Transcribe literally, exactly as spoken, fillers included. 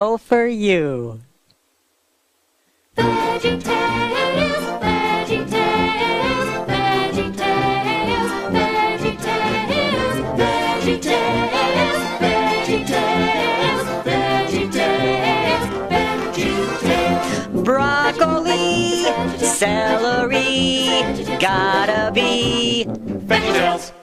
Oh, for you. VeggieTales, VeggieTales, VeggieTales, VeggieTales, VeggieTales, VeggieTales, VeggieTales, VeggieTales. Broccoli, celery, gotta be VeggieTales.